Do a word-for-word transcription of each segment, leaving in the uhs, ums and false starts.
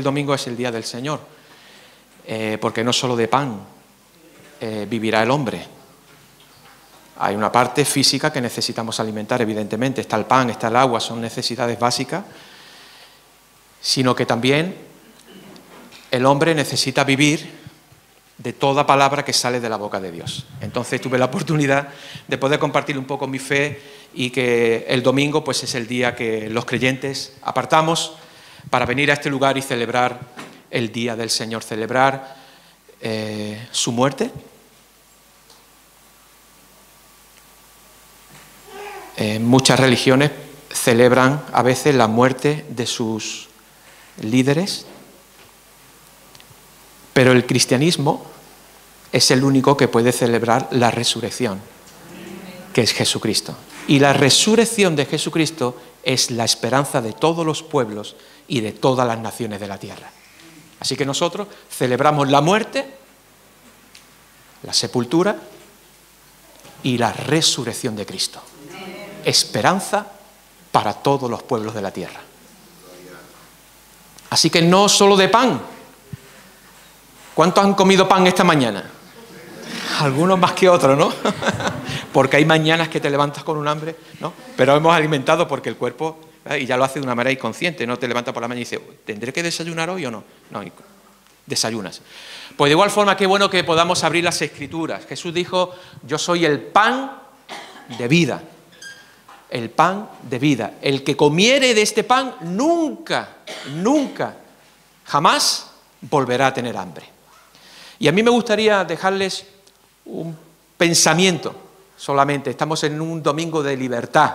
el domingo es el día del Señor, eh, porque no solo de pan eh, vivirá el hombre. Hay una parte física que necesitamos alimentar, evidentemente, está el pan, está el agua, son necesidades básicas, sino que también el hombre necesita vivir de toda palabra que sale de la boca de Dios. Entonces tuve la oportunidad de poder compartir un poco mi fe y que el domingo pues es el día que los creyentes apartamos para venir a este lugar y celebrar el día del Señor, celebrar eh, su muerte. Eh, muchas religiones celebran a veces la muerte de sus líderes, pero el cristianismo es el único que puede celebrar la resurrección, que es Jesucristo. Y la resurrección de Jesucristo es la esperanza de todos los pueblos y de todas las naciones de la tierra. Así que nosotros celebramos la muerte, la sepultura y la resurrección de Cristo. Esperanza para todos los pueblos de la tierra. Así que no solo de pan. ¿Cuántos han comido pan esta mañana? Algunos más que otros, ¿no? Porque hay mañanas que te levantas con un hambre, ¿no? Pero hemos alimentado porque el cuerpo, ¿eh? Y ya lo hace de una manera inconsciente, no te levantas por la mañana y dices, ¿tendré que desayunar hoy o no? No, desayunas. Pues de igual forma, qué bueno que podamos abrir las Escrituras. Jesús dijo, yo soy el pan de vida. El pan de vida. El que comiere de este pan nunca, nunca, jamás volverá a tener hambre. Y a mí me gustaría dejarles un pensamiento solamente. Estamos en un domingo de libertad.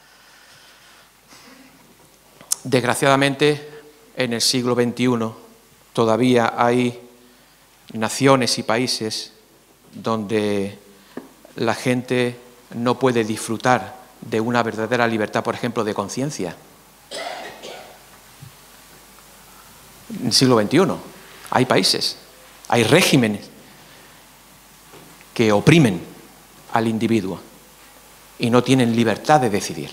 Desgraciadamente, en el siglo veintiuno todavía hay naciones y países donde la gente no puede disfrutar de una verdadera libertad, por ejemplo, de conciencia. En el siglo veintiuno hay países, hay regímenes que oprimen al individuo y no tienen libertad de decidir.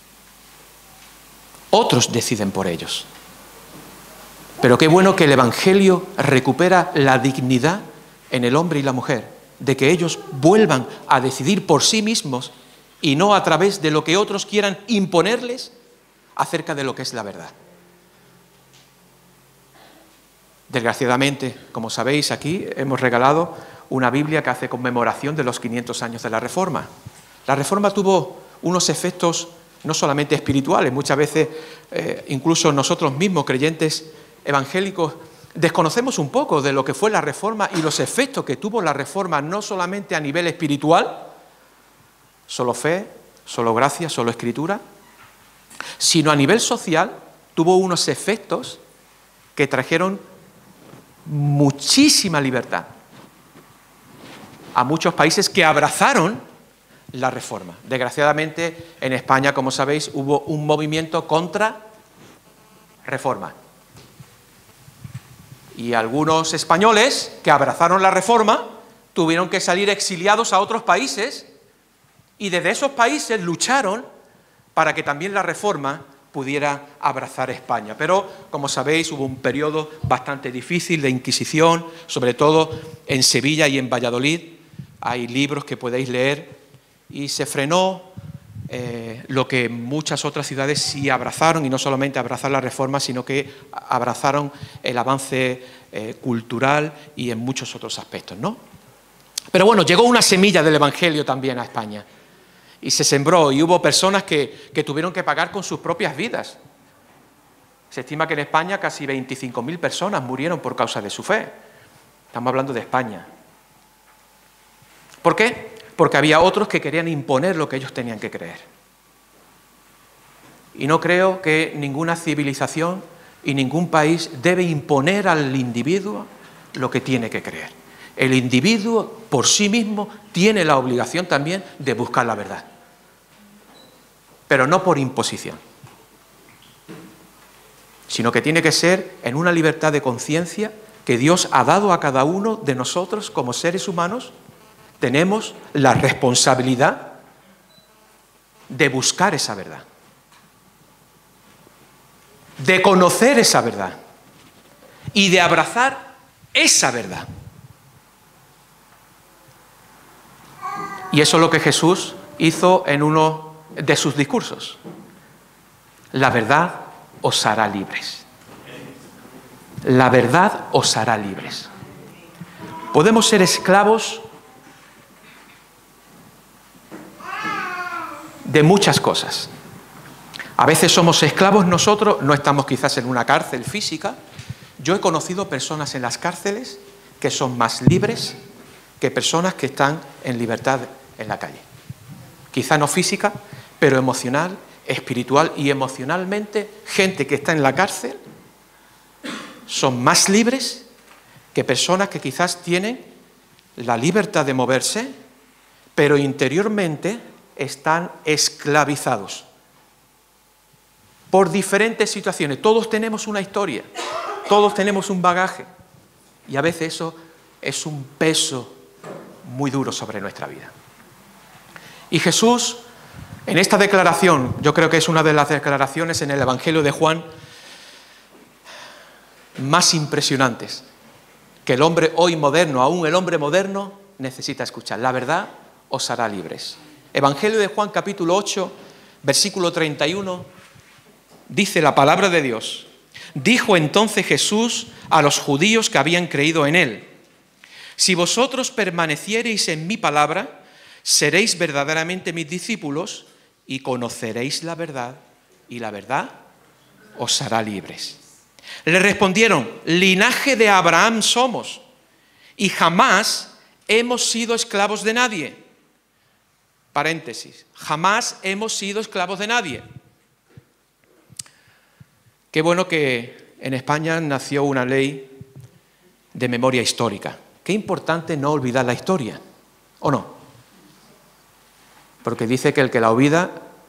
Otros deciden por ellos. Pero qué bueno que el Evangelio recupera la dignidad en el hombre y la mujer, de que ellos vuelvan a decidir por sí mismos y no a través de lo que otros quieran imponerles acerca de lo que es la verdad. Desgraciadamente, como sabéis, aquí hemos regalado una Biblia que hace conmemoración de los quinientos años de la Reforma. La Reforma tuvo unos efectos no solamente espirituales, muchas veces eh, incluso nosotros mismos, creyentes evangélicos, desconocemos un poco de lo que fue la Reforma y los efectos que tuvo la Reforma, no solamente a nivel espiritual, solo fe, solo gracia, solo escritura, sino a nivel social tuvo unos efectos que trajeron muchísima libertad a muchos países que abrazaron la Reforma. Desgraciadamente, en España, como sabéis, hubo un movimiento contra Reforma. Y algunos españoles que abrazaron la Reforma tuvieron que salir exiliados a otros países y desde esos países lucharon para que también la Reforma pudiera abrazar España. Pero, como sabéis, hubo un periodo bastante difícil de Inquisición, sobre todo en Sevilla y en Valladolid. Hay libros que podéis leer y se frenó eh, lo que muchas otras ciudades sí abrazaron, y no solamente abrazar la Reforma, sino que abrazaron el avance eh, cultural y en muchos otros aspectos, ¿no? Pero bueno, llegó una semilla del Evangelio también a España. Y se sembró, y hubo personas que, que tuvieron que pagar con sus propias vidas. Se estima que en España casi veinticinco mil personas murieron por causa de su fe. Estamos hablando de España. ¿Por qué? Porque había otros que querían imponer lo que ellos tenían que creer. Y no creo que ninguna civilización y ningún país debe imponer al individuo lo que tiene que creer. El individuo por sí mismo tiene la obligación también de buscar la verdad, pero no por imposición, sino que tiene que ser en una libertad de conciencia que Dios ha dado a cada uno de nosotros como seres humanos. Tenemos la responsabilidad de buscar esa verdad, de conocer esa verdad. y de abrazar esa verdad. Y eso es lo que Jesús hizo en uno de sus discursos. La verdad os hará libres. La verdad os hará libres. Podemos ser esclavos de muchas cosas. A veces somos esclavos nosotros, no estamos quizás en una cárcel física. Yo he conocido personas en las cárceles que son más libres que personas que están en libertad en la calle. Quizá no física, pero emocional, espiritual y emocionalmente, gente que está en la cárcel son más libres que personas que quizás tienen la libertad de moverse, pero interiormente están esclavizados por diferentes situaciones. Todos tenemos una historia, todos tenemos un bagaje, y a veces eso es un peso muy duro sobre nuestra vida. Y Jesús, en esta declaración, yo creo que es una de las declaraciones en el Evangelio de Juan más impresionantes que el hombre hoy moderno, aún el hombre moderno, necesita escuchar. La verdad os hará libres. Evangelio de Juan, capítulo ocho, versículo treinta y uno, dice la palabra de Dios: dijo entonces Jesús a los judíos que habían creído en él: si vosotros permaneciereis en mi palabra, seréis verdaderamente mis discípulos y conoceréis la verdad, y la verdad os hará libres. Le respondieron: linaje de Abraham somos, y jamás hemos sido esclavos de nadie. Paréntesis, jamás hemos sido esclavos de nadie. Qué bueno que en España nació una ley de memoria histórica. Qué importante no olvidar la historia, ¿o no? Porque dice que el que la olvida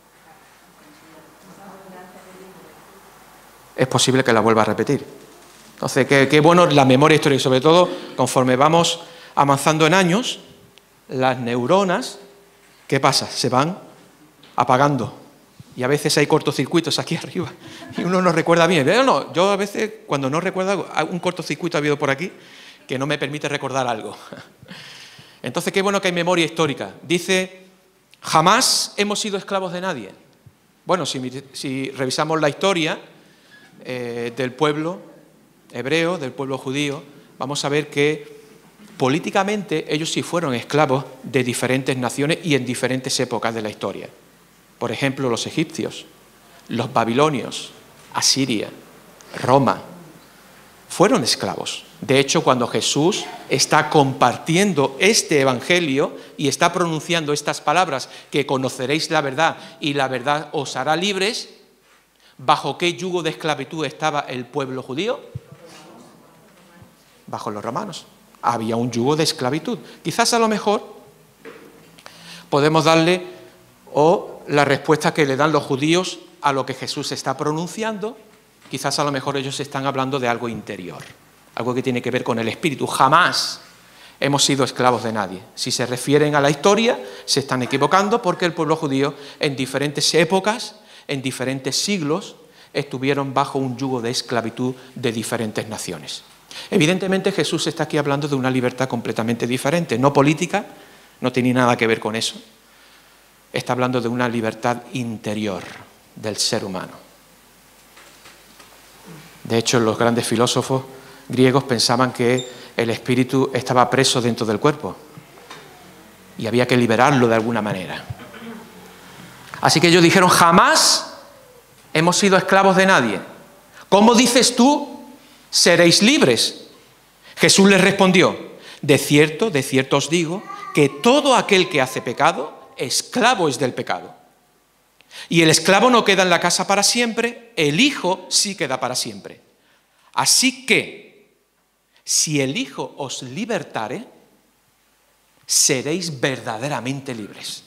es posible que la vuelva a repetir. Entonces, qué, qué bueno la memoria histórica, y sobre todo, conforme vamos avanzando en años, las neuronas, ¿qué pasa? Se van apagando. Y a veces hay cortocircuitos aquí arriba y uno no recuerda bien. Pero no, yo a veces, cuando no recuerdo algo, un cortocircuito ha habido por aquí que no me permite recordar algo. Entonces, qué bueno que hay memoria histórica. Dice: jamás hemos sido esclavos de nadie. Bueno, si, si revisamos la historia eh, del pueblo hebreo, del pueblo judío, vamos a ver que políticamente ellos sí fueron esclavos de diferentes naciones y en diferentes épocas de la historia. Por ejemplo, los egipcios, los babilonios, Asiria, Roma, fueron esclavos. De hecho, cuando Jesús está compartiendo este evangelio y está pronunciando estas palabras, que conoceréis la verdad y la verdad os hará libres, ¿bajo qué yugo de esclavitud estaba el pueblo judío? Bajo los romanos. Había un yugo de esclavitud. Quizás a lo mejor podemos darle o la respuesta que le dan los judíos a lo que Jesús está pronunciando, quizás a lo mejor ellos están hablando de algo interior, algo que tiene que ver con el espíritu. Jamás hemos sido esclavos de nadie. Si se refieren a la historia, se están equivocando, porque el pueblo judío en diferentes épocas, en diferentes siglos, estuvieron bajo un yugo de esclavitud de diferentes naciones. Evidentemente Jesús está aquí hablando de una libertad completamente diferente, no política, no tiene nada que ver con eso. Está hablando de una libertad interior del ser humano. De hecho, los grandes filósofos griegos pensaban que el espíritu estaba preso dentro del cuerpo y había que liberarlo de alguna manera. Así que ellos dijeron: jamás hemos sido esclavos de nadie. ¿Cómo dices tú, seréis libres? Jesús les respondió: de cierto, de cierto os digo, que todo aquel que hace pecado, esclavo es del pecado. Y el esclavo no queda en la casa para siempre, el Hijo sí queda para siempre. Así que, si el Hijo os libertare, seréis verdaderamente libres.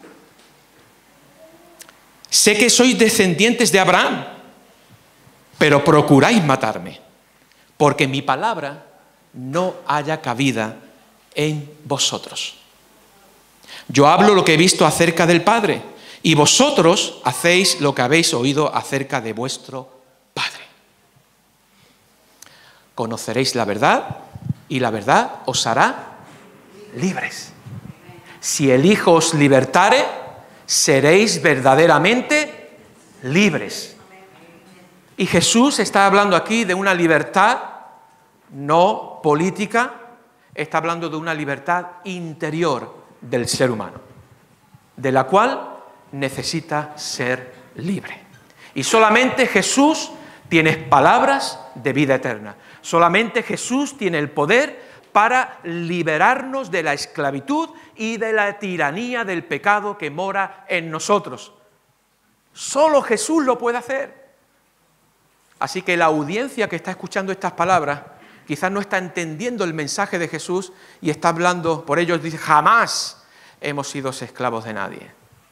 Sé que sois descendientes de Abraham, pero procuráis matarme, porque mi palabra no haya cabida en vosotros. Yo hablo lo que he visto acerca del Padre, y vosotros hacéis lo que habéis oído acerca de vuestro Padre. Conoceréis la verdad y la verdad os hará libres. Si el Hijo os libertare, seréis verdaderamente libres. Y Jesús está hablando aquí de una libertad no política, está hablando de una libertad interior del ser humano, de la cual necesita ser libre. Y solamente Jesús tiene palabras de vida eterna. Solamente Jesús tiene el poder para liberarnos de la esclavitud y de la tiranía del pecado que mora en nosotros. Solo Jesús lo puede hacer. Así que la audiencia que está escuchando estas palabras quizás no está entendiendo el mensaje de Jesús y está hablando, por ello dice, jamás hemos sido esclavos de nadie.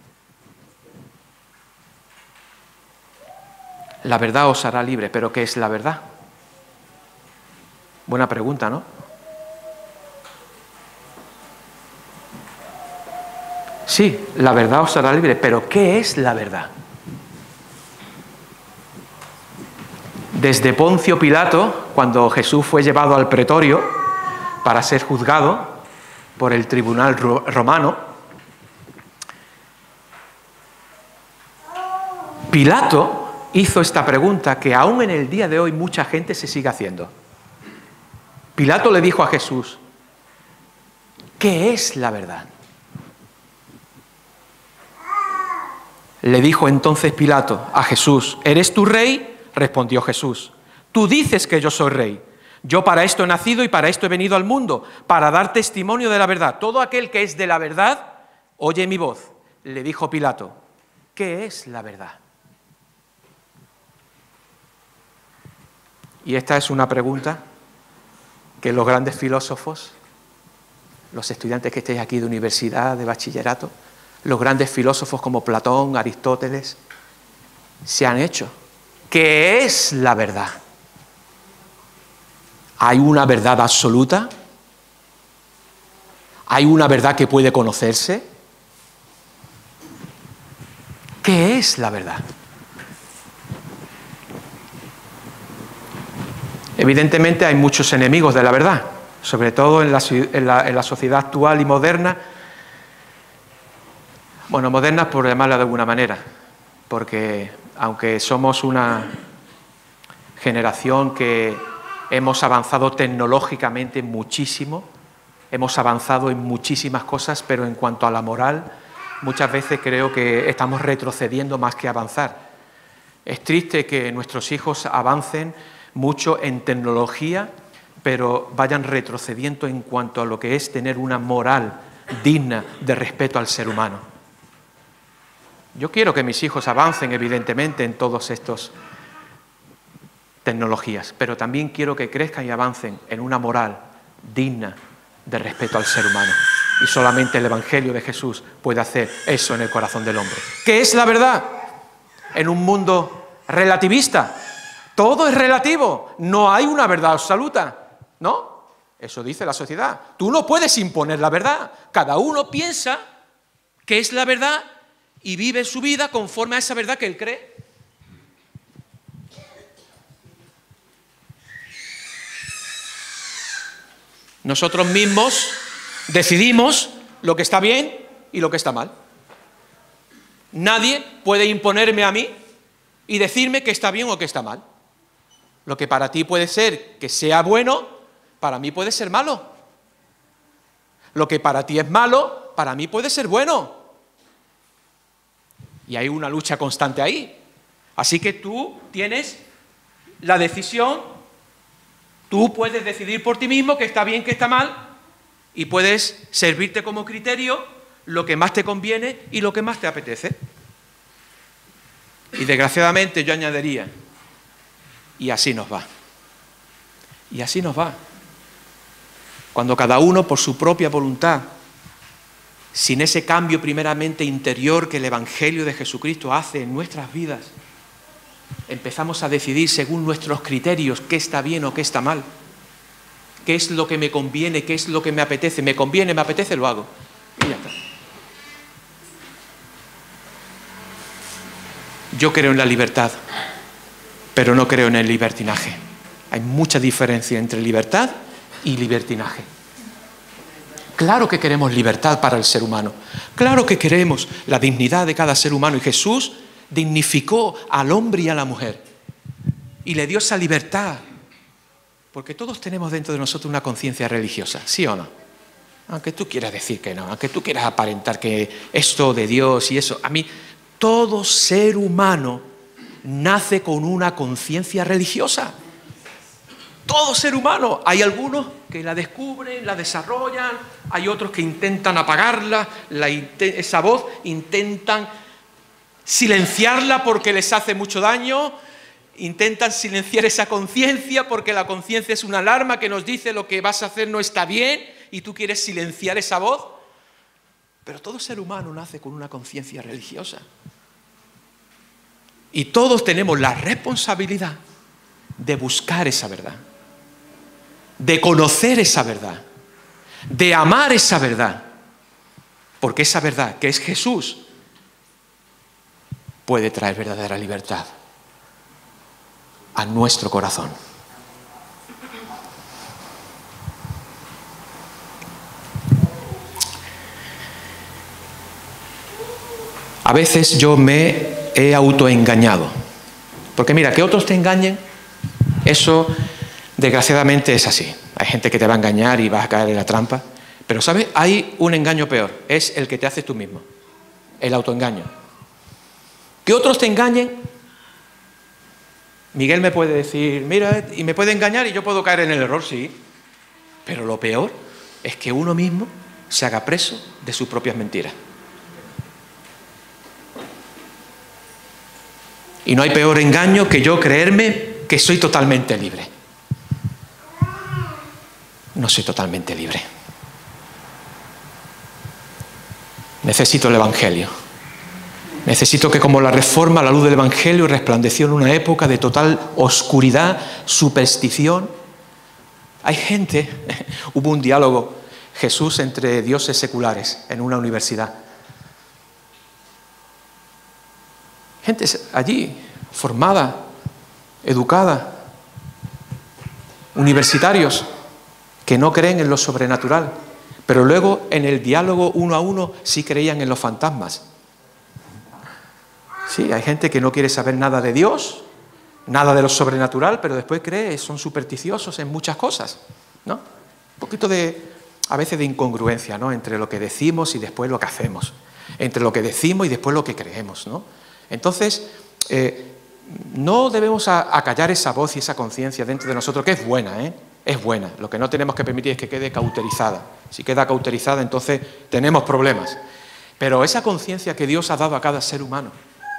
La verdad os hará libre, pero ¿qué es la verdad? Buena pregunta, ¿no? Sí, la verdad os hará libre, pero ¿qué es la verdad? Desde Poncio Pilato, cuando Jesús fue llevado al pretorio para ser juzgado por el tribunal romano, Pilato hizo esta pregunta que aún en el día de hoy mucha gente se sigue haciendo. Pilato le dijo a Jesús, ¿qué es la verdad? Le dijo entonces Pilato a Jesús, ¿eres tú rey? Respondió Jesús, tú dices que yo soy rey. Yo para esto he nacido y para esto he venido al mundo, para dar testimonio de la verdad. Todo aquel que es de la verdad, oye mi voz. Le dijo Pilato, ¿qué es la verdad? Y esta es una pregunta que los grandes filósofos, los estudiantes que estéis aquí de universidad, de bachillerato, los grandes filósofos como Platón, Aristóteles, se han hecho. ¿Qué es la verdad? ¿Hay una verdad absoluta? ¿Hay una verdad que puede conocerse? ¿Qué es la verdad? Evidentemente hay muchos enemigos de la verdad, sobre todo en la, en la, en la sociedad actual y moderna. Bueno, moderna por llamarla de alguna manera, porque aunque somos una generación que hemos avanzado tecnológicamente muchísimo, hemos avanzado en muchísimas cosas, pero en cuanto a la moral, muchas veces creo que estamos retrocediendo más que avanzar. Es triste que nuestros hijos avancen mucho en tecnología, pero vayan retrocediendo en cuanto a lo que es tener una moral digna de respeto al ser humano. Yo quiero que mis hijos avancen, evidentemente, en todas estas tecnologías, pero también quiero que crezcan y avancen en una moral digna de respeto al ser humano. Y solamente el Evangelio de Jesús puede hacer eso en el corazón del hombre. ¿Qué es la verdad? En un mundo relativista, todo es relativo, no hay una verdad absoluta, ¿no? Eso dice la sociedad. Tú no puedes imponer la verdad. Cada uno piensa que es la verdad y vive su vida conforme a esa verdad que él cree. Nosotros mismos decidimos lo que está bien y lo que está mal. Nadie puede imponerme a mí y decirme que está bien o que está mal. Lo que para ti puede ser que sea bueno, para mí puede ser malo. Lo que para ti es malo, para mí puede ser bueno. Y hay una lucha constante ahí. Así que tú tienes la decisión, tú puedes decidir por ti mismo que está bien, que está mal, y puedes servirte como criterio lo que más te conviene y lo que más te apetece. Y desgraciadamente yo añadiría, y así nos va. Y así nos va. Cuando cada uno por su propia voluntad, sin ese cambio primeramente interior que el Evangelio de Jesucristo hace en nuestras vidas, empezamos a decidir según nuestros criterios qué está bien o qué está mal, qué es lo que me conviene, qué es lo que me apetece. Me conviene, me apetece, lo hago. Y ya está. Yo creo en la libertad, pero no creo en el libertinaje. Hay mucha diferencia entre libertad y libertinaje. Claro que queremos libertad para el ser humano. Claro que queremos la dignidad de cada ser humano. Y Jesús dignificó al hombre y a la mujer. Y le dio esa libertad. Porque todos tenemos dentro de nosotros una conciencia religiosa, ¿sí o no? Aunque tú quieras decir que no, aunque tú quieras aparentar que esto de Dios y eso. A mí, todo ser humano nace con una conciencia religiosa. Todo ser humano. Hay algunos que la descubren, la desarrollan, hay otros que intentan apagarla, la, esa voz, intentan silenciarla porque les hace mucho daño, intentan silenciar esa conciencia porque la conciencia es una alarma que nos dice lo que vas a hacer no está bien y tú quieres silenciar esa voz. Pero todo ser humano nace con una conciencia religiosa. Y todos tenemos la responsabilidad de buscar esa verdad, de conocer esa verdad, de amar esa verdad, porque esa verdad, que es Jesús, puede traer verdadera libertad a nuestro corazón. A veces yo me he autoengañado, porque mira, que otros te engañen, eso desgraciadamente es así. Hay gente que te va a engañar y vas a caer en la trampa. Pero, ¿sabes? Hay un engaño peor. Es el que te haces tú mismo. El autoengaño. Que otros te engañen. Miguel me puede decir, mira, y me puede engañar y yo puedo caer en el error, sí. Pero lo peor es que uno mismo se haga preso de sus propias mentiras. Y no hay peor engaño que yo creerme que soy totalmente libre. No soy totalmente libre. Necesito el Evangelio. Necesito que, como la Reforma, la luz del Evangelio resplandeció en una época de total oscuridad, superstición. Hay gente, hubo un diálogo, Jesús entre dioses seculares en una universidad. Gente allí, formada, educada, universitarios, que no creen en lo sobrenatural, pero luego en el diálogo uno a uno sí creían en los fantasmas. Sí, hay gente que no quiere saber nada de Dios, nada de lo sobrenatural, pero después cree, son supersticiosos en muchas cosas, ¿no? Un poquito de, a veces de incongruencia, ¿no? Entre lo que decimos y después lo que hacemos, entre lo que decimos y después lo que creemos, ¿no? Entonces, eh, no debemos acallar esa voz y esa conciencia dentro de nosotros, que es buena, ¿eh? Es buena. Lo que no tenemos que permitir es que quede cauterizada. Si queda cauterizada, entonces tenemos problemas. Pero esa conciencia que Dios ha dado a cada ser humano,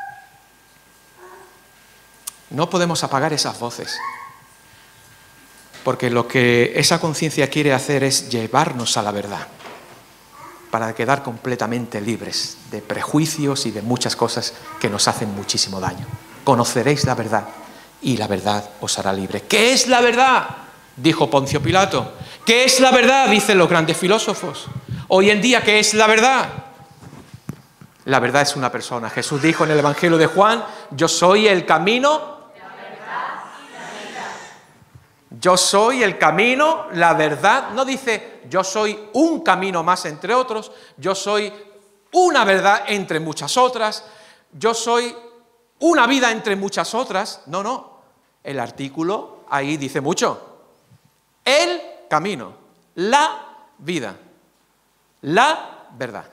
no podemos apagar esas voces. Porque lo que esa conciencia quiere hacer es llevarnos a la verdad, para quedar completamente libres de prejuicios y de muchas cosas que nos hacen muchísimo daño. Conoceréis la verdad y la verdad os hará libre. ¿Qué es la verdad?, dijo Poncio Pilato. ¿Qué es la verdad?, dicen los grandes filósofos. Hoy en día, ¿qué es la verdad? La verdad es una persona. Jesús dijo en el Evangelio de Juan, yo soy el camino, la verdad y la vida. Yo soy el camino, la verdad. No dice, yo soy un camino más entre otros, yo soy una verdad entre muchas otras, yo soy una vida entre muchas otras. No, no. El artículo ahí dice mucho. El camino, la vida, la verdad.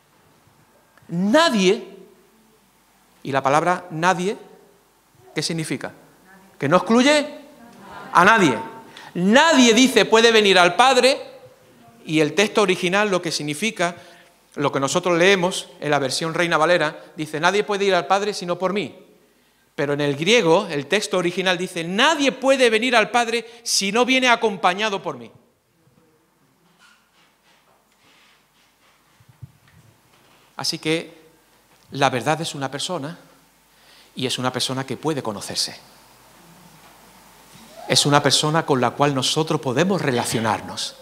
Nadie, y la palabra nadie, ¿qué significa? ¿Que no excluye a nadie? Nadie dice puede venir al Padre, y el texto original lo que significa, lo que nosotros leemos en la versión Reina Valera, dice nadie puede ir al Padre sino por mí. Pero en el griego, el texto original dice, nadie puede venir al Padre si no viene acompañado por mí. Así que la verdad es una persona, y es una persona que puede conocerse. Es una persona con la cual nosotros podemos relacionarnos.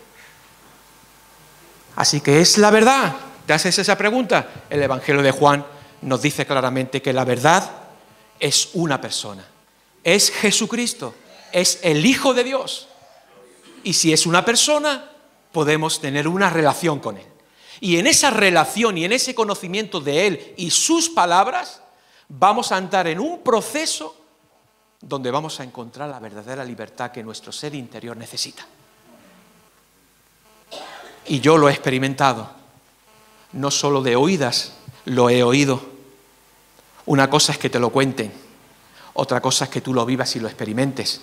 Así que es la verdad. ¿Te haces esa pregunta? El Evangelio de Juan nos dice claramente que la verdad es una persona, es Jesucristo, es el Hijo de Dios. Y si es una persona, podemos tener una relación con Él. Y en esa relación y en ese conocimiento de Él y sus palabras, vamos a entrar en un proceso donde vamos a encontrar la verdadera libertad que nuestro ser interior necesita. Y yo lo he experimentado, no solo de oídas, lo he oído. Una cosa es que te lo cuenten, otra cosa es que tú lo vivas y lo experimentes.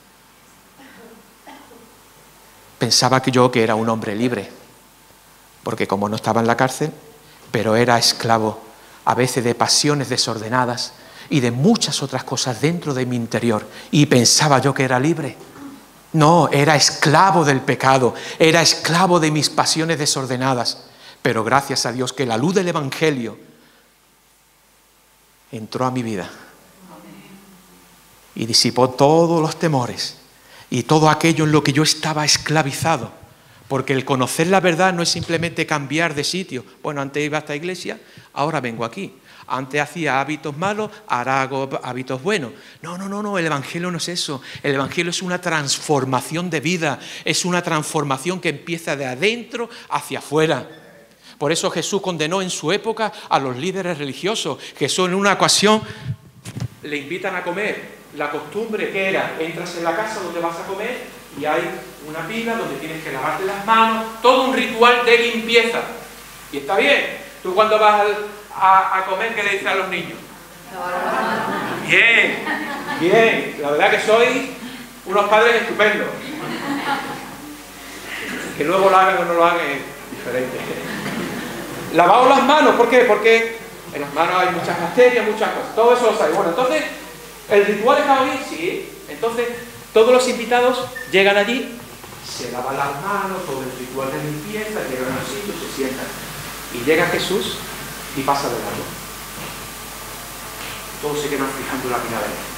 Pensaba que yo que era un hombre libre, porque como no estaba en la cárcel, pero era esclavo a veces de pasiones desordenadas y de muchas otras cosas dentro de mi interior, y pensaba yo que era libre. No, era esclavo del pecado, era esclavo de mis pasiones desordenadas, pero gracias a Dios que la luz del Evangelio entró a mi vida y disipó todos los temores y todo aquello en lo que yo estaba esclavizado, porque el conocer la verdad no es simplemente cambiar de sitio. Bueno, antes iba a esta iglesia, ahora vengo aquí. Antes hacía hábitos malos, ahora hago hábitos buenos. No, no, no, no, el Evangelio no es eso. El Evangelio es una transformación de vida, es una transformación que empieza de adentro hacia afuera. Por eso Jesús condenó en su época a los líderes religiosos. Jesús en una ocasión le invitan a comer. La costumbre que era, entras en la casa donde vas a comer y hay una pila donde tienes que lavarte las manos, todo un ritual de limpieza. Y está bien. Tú cuando vas al, a, a comer, ¿qué le dices a los niños? Bien, bien. La verdad que sois unos padres estupendos. Que luego lo hagan o no lo hagan es diferente. Lavaos las manos, ¿por qué? Porque en las manos hay muchas bacterias, muchas cosas. Todo eso lo sabéis. Bueno, entonces, ¿el ritual está bien? Sí. Entonces, todos los invitados llegan allí, se lavan las manos, todo el ritual de limpieza, llegan al sitio, se sientan. Y llega Jesús y pasa de largo. Todos se quedan fijando la mirada en él.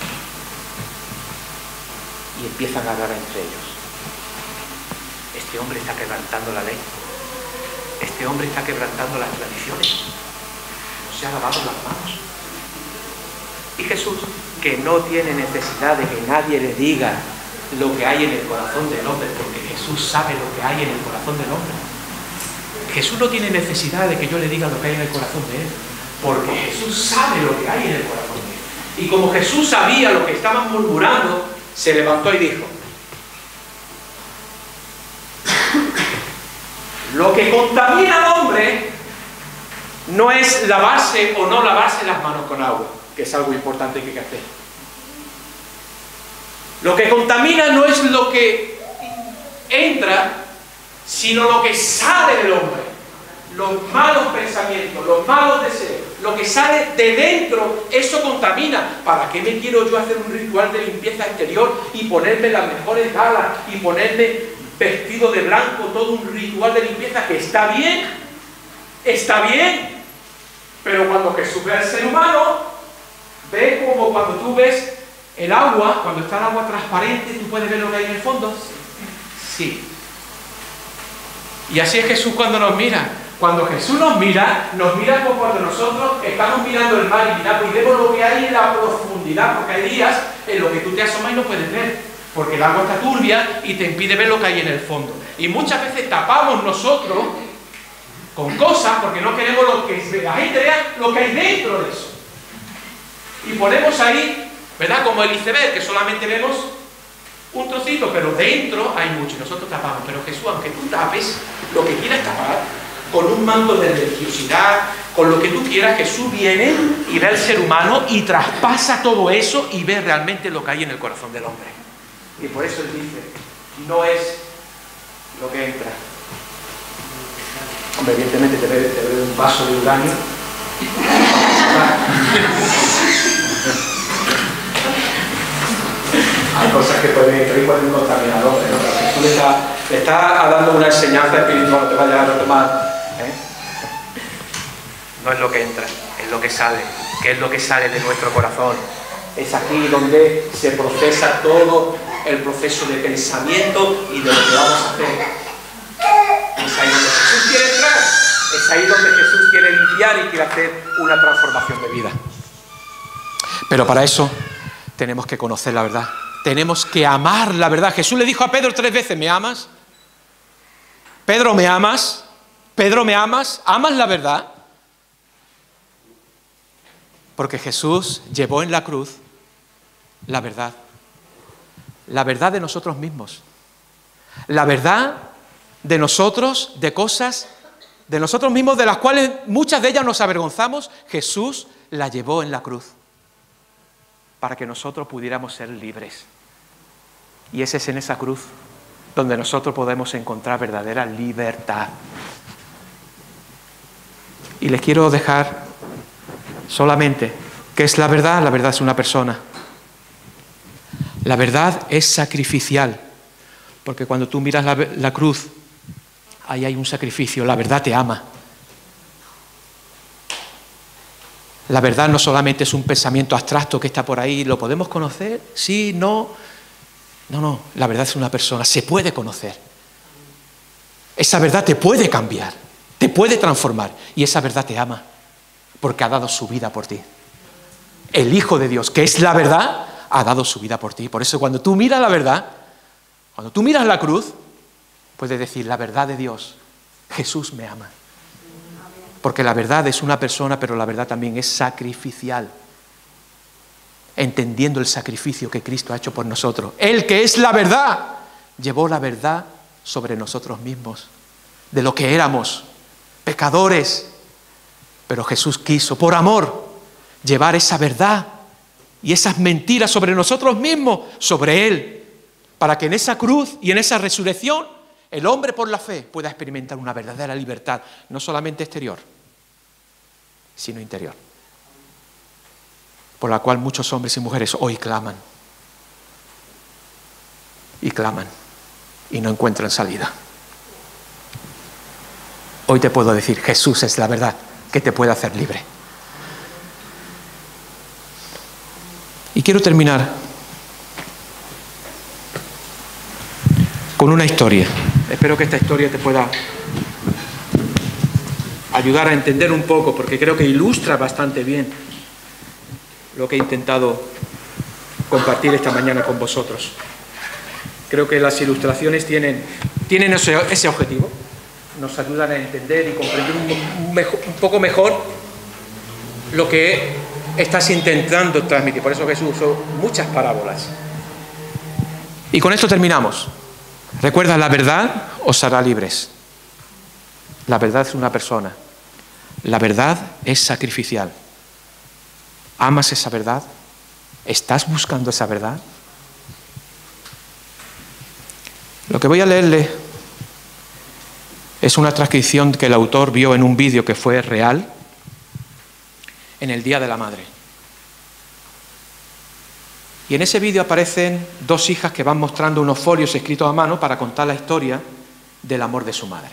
Y empiezan a hablar entre ellos. Este hombre está quebrantando la ley. Este hombre está quebrantando las tradiciones. No se ha lavado las manos. Y Jesús, que no tiene necesidad de que nadie le diga lo que hay en el corazón del hombre, porque Jesús sabe lo que hay en el corazón del hombre. Jesús no tiene necesidad de que yo le diga lo que hay en el corazón de él, porque Jesús sabe lo que hay en el corazón de él. Y como Jesús sabía lo que estaban murmurando, se levantó y dijo: lo que contamina al hombre no es lavarse o no lavarse las manos con agua, que es algo importante que hay que hacer. Lo que contamina no es lo que entra, sino lo que sale del hombre. Los malos pensamientos, los malos deseos, lo que sale de dentro, eso contamina. ¿Para qué me quiero yo hacer un ritual de limpieza exterior y ponerme las mejores galas y ponerme vestido de blanco, todo un ritual de limpieza que está bien? Está bien. Pero cuando Jesús ve al ser humano, ve como cuando tú ves el agua, cuando está el agua transparente, tú puedes ver lo que hay en el fondo. Sí. Y así es Jesús cuando nos mira. Cuando Jesús nos mira, nos mira como cuando nosotros estamos mirando el mar y miramos y vemos lo que hay en la profundidad, porque hay días en los que tú te asomas y no puedes ver, porque el agua está turbia y te impide ver lo que hay en el fondo. Y muchas veces tapamos nosotros con cosas porque no queremos lo que la gente vea lo que hay dentro de eso. Y ponemos ahí, ¿verdad? Como el iceberg, que solamente vemos un trocito, pero dentro hay mucho y nosotros tapamos. Pero Jesús, aunque tú tapes lo que quieras tapar, con un manto de religiosidad, con lo que tú quieras, Jesús viene y ve al ser humano y traspasa todo eso y ve realmente lo que hay en el corazón del hombre. Y por eso él dice, no es lo que entra. Hombre, evidentemente te bebe, te bebe un vaso de uranio. Hay cosas que pueden entrar y pueden contaminar al hombre, ¿no? Jesús le está, le está dando una enseñanza espiritual, no te vayas a tomar. ¿Eh? No es lo que entra, es lo que sale. ¿Qué es lo que sale de nuestro corazón? Es aquí donde se procesa todo el proceso de pensamiento y de lo que vamos a hacer. Es ahí donde Jesús quiere entrar, es ahí donde Jesús quiere limpiar y quiere hacer una transformación de vida. Pero para eso tenemos que conocer la verdad. Tenemos que amar la verdad. Jesús le dijo a Pedro tres veces, ¿me amas? Pedro, ¿me amas? Pedro, ¿me amas? ¿Amas la verdad? Porque Jesús llevó en la cruz la verdad. La verdad de nosotros mismos. La verdad de nosotros, de cosas de nosotros mismos, de las cuales muchas de ellas nos avergonzamos. Jesús la llevó en la cruz para que nosotros pudiéramos ser libres. Y ese es en esa cruz donde nosotros podemos encontrar verdadera libertad. Y les quiero dejar solamente ¿qué es la verdad? La verdad es una persona. La verdad es sacrificial, porque cuando tú miras la, la cruz, ahí hay un sacrificio. La verdad te ama. La verdad no solamente es un pensamiento abstracto que está por ahí. ¿Lo podemos conocer? Sí, no. No, no. La verdad es una persona. Se puede conocer. Esa verdad te puede cambiar. Te puede transformar. Y esa verdad te ama, porque ha dado su vida por ti. El Hijo de Dios, que es la verdad, ha dado su vida por ti. Por eso cuando tú miras la verdad, cuando tú miras la cruz, puedes decir, la verdad de Dios, Jesús me ama. Porque la verdad es una persona, pero la verdad también es sacrificial. Entendiendo el sacrificio que Cristo ha hecho por nosotros. Él, que es la verdad, llevó la verdad sobre nosotros mismos. De lo que éramos, pecadores. Pero Jesús quiso, por amor, llevar esa verdad y esas mentiras sobre nosotros mismos, sobre Él. Para que en esa cruz y en esa resurrección el hombre por la fe pueda experimentar una verdadera libertad, no solamente exterior, sino interior, por la cual muchos hombres y mujeres hoy claman, y claman, y no encuentran salida. Hoy te puedo decir, Jesús es la verdad que te puede hacer libre. Y quiero terminar con una historia. Espero que esta historia te pueda ayudar a entender un poco, porque creo que ilustra bastante bien lo que he intentado compartir esta mañana con vosotros. Creo que las ilustraciones tienen, tienen ese, ese objetivo. Nos ayudan a entender y comprender un, un, mejor, un poco mejor lo que estás intentando transmitir. Por eso Jesús usó muchas parábolas. Y con esto terminamos. Recuerda, la verdad os hará libres. La verdad es una persona. La verdad es sacrificial. ¿Amas esa verdad? ¿Estás buscando esa verdad? Lo que voy a leerle es una transcripción que el autor vio en un vídeo que fue real en el Día de la Madre. Y en ese vídeo aparecen dos hijas que van mostrando unos folios escritos a mano para contar la historia del amor de su madre.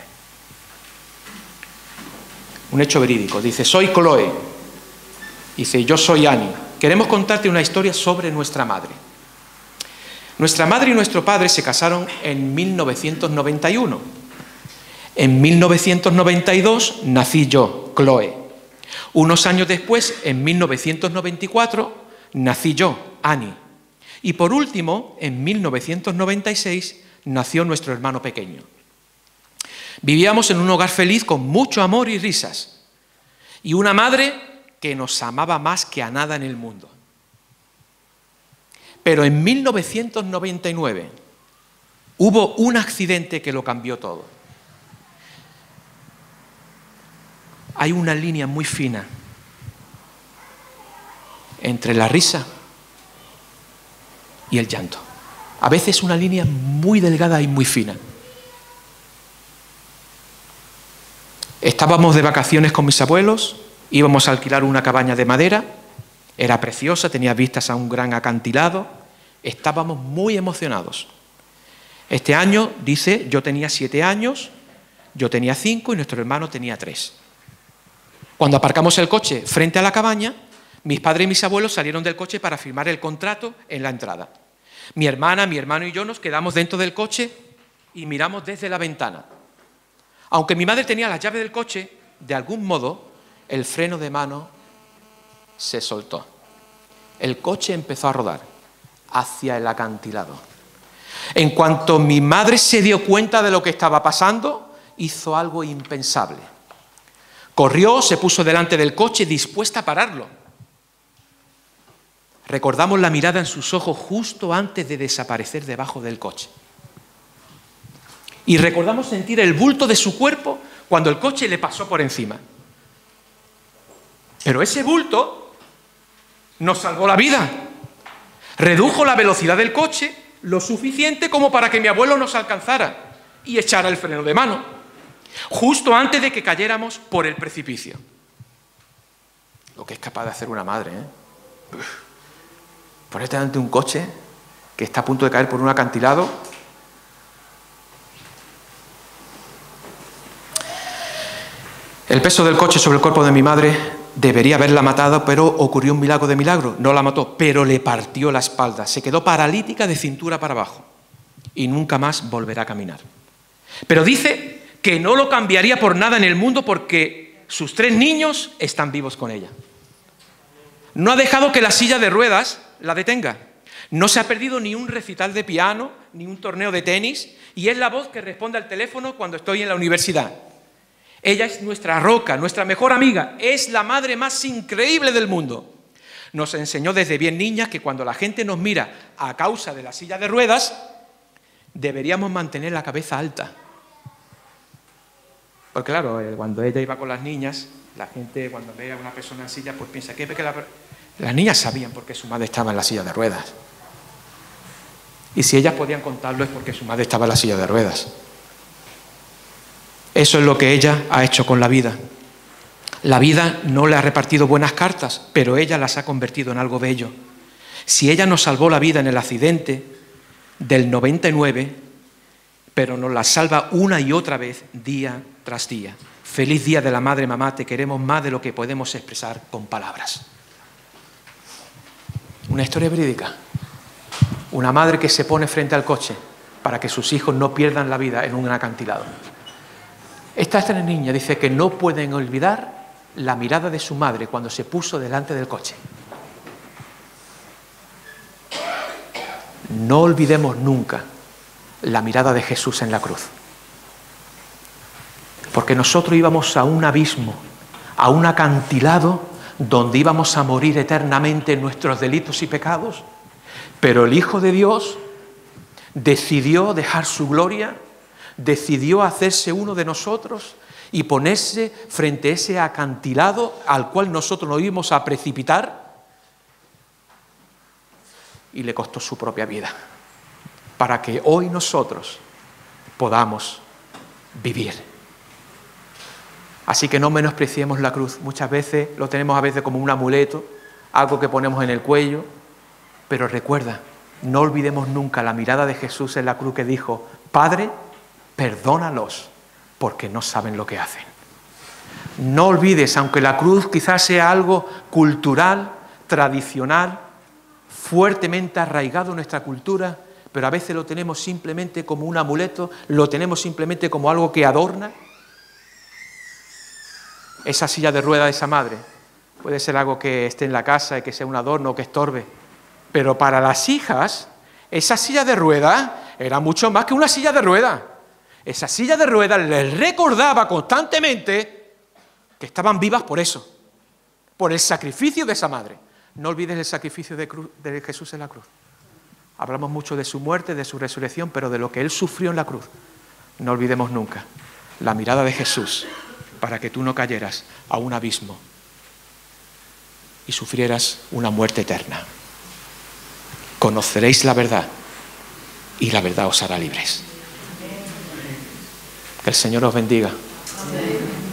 Un hecho verídico. Dice, soy Chloe. Dice, yo soy Annie. Queremos contarte una historia sobre nuestra madre. Nuestra madre y nuestro padre se casaron en mil novecientos noventa y uno. En mil novecientos noventa y dos nací yo, Chloe. Unos años después, en mil novecientos noventa y cuatro, nací yo, Annie. Y por último, en mil novecientos noventa y seis, nació nuestro hermano pequeño. Vivíamos en un hogar feliz con mucho amor y risas. Y una madre que nos amaba más que a nada en el mundo. Pero en mil novecientos noventa y nueve hubo un accidente que lo cambió todo. Hay una línea muy fina entre la risa y el llanto. A veces una línea muy delgada y muy fina. Estábamos de vacaciones con mis abuelos, íbamos a alquilar una cabaña de madera, era preciosa, tenía vistas a un gran acantilado, estábamos muy emocionados. Este año, dice, yo tenía siete años, yo tenía cinco y nuestro hermano tenía tres. Cuando aparcamos el coche frente a la cabaña, mis padres y mis abuelos salieron del coche para firmar el contrato en la entrada. Mi hermana, mi hermano y yo nos quedamos dentro del coche y miramos desde la ventana. Aunque mi madre tenía la llave del coche, de algún modo el freno de mano se soltó. El coche empezó a rodar. hacia el acantilado. En cuanto mi madre se dio cuenta de lo que estaba pasando, hizo algo impensable. Corrió, se puso delante del coche dispuesta a pararlo. Recordamos la mirada en sus ojos justo antes de desaparecer debajo del coche. Y recordamos sentir el bulto de su cuerpo cuando el coche le pasó por encima. Pero ese bulto nos salvó la vida. Redujo la velocidad del coche lo suficiente como para que mi abuelo nos alcanzara y echara el freno de mano, justo antes de que cayéramos por el precipicio. Lo que es capaz de hacer una madre, ¿eh? Ponerte ante un coche que está a punto de caer por un acantilado. El peso del coche sobre el cuerpo de mi madre debería haberla matado, pero ocurrió un milagro de milagro. No la mató, pero le partió la espalda. Se quedó paralítica de cintura para abajo y nunca más volverá a caminar. Pero dice que no lo cambiaría por nada en el mundo porque sus tres niños están vivos con ella. No ha dejado que la silla de ruedas la detenga. No se ha perdido ni un recital de piano, ni un torneo de tenis, y es la voz que responde al teléfono cuando estoy en la universidad. Ella es nuestra roca, nuestra mejor amiga, es la madre más increíble del mundo. Nos enseñó desde bien niñas que cuando la gente nos mira a causa de la silla de ruedas, deberíamos mantener la cabeza alta. Porque claro, cuando ella iba con las niñas, la gente cuando ve a una persona en silla, pues piensa que, que la... las niñas sabían por qué su madre estaba en la silla de ruedas. Y si ellas podían contarlo es porque su madre estaba en la silla de ruedas. Eso es lo que ella ha hecho con la vida. La vida no le ha repartido buenas cartas, pero ella las ha convertido en algo bello. Si ella nos salvó la vida en el accidente del noventa y nueve, pero nos la salva una y otra vez, día tras día. Feliz día de la madre, mamá, te queremos más de lo que podemos expresar con palabras. Una historia verídica. Una madre que se pone frente al coche para que sus hijos no pierdan la vida en un acantilado. Esta tres niñas dice que no pueden olvidar la mirada de su madre cuando se puso delante del coche. No olvidemos nunca la mirada de Jesús en la cruz. Porque nosotros íbamos a un abismo, a un acantilado donde íbamos a morir eternamente en nuestros delitos y pecados. Pero el Hijo de Dios decidió dejar su gloria, decidió hacerse uno de nosotros y ponerse frente a ese acantilado al cual nosotros nos íbamos a precipitar, y le costó su propia vida para que hoy nosotros podamos vivir. Así que no menospreciemos la cruz. Muchas veces lo tenemos a veces como un amuleto, algo que ponemos en el cuello, pero recuerda, no olvidemos nunca la mirada de Jesús en la cruz que dijo: Padre, perdónalos porque no saben lo que hacen. No olvides, aunque la cruz quizás sea algo cultural, tradicional, fuertemente arraigado en nuestra cultura, pero a veces lo tenemos simplemente como un amuleto, lo tenemos simplemente como algo que adorna. Esa silla de ruedas de esa madre puede ser algo que esté en la casa y que sea un adorno o que estorbe, pero para las hijas, esa silla de ruedas era mucho más que una silla de ruedas. Esa silla de ruedas les recordaba constantemente que estaban vivas por eso, por el sacrificio de esa madre. No olvides el sacrificio de, cruz, de Jesús en la cruz. Hablamos mucho de su muerte, de su resurrección, pero de lo que Él sufrió en la cruz. No olvidemos nunca la mirada de Jesús para que tú no cayeras a un abismo y sufrieras una muerte eterna. Conoceréis la verdad y la verdad os hará libres. Que el Señor os bendiga. Amén.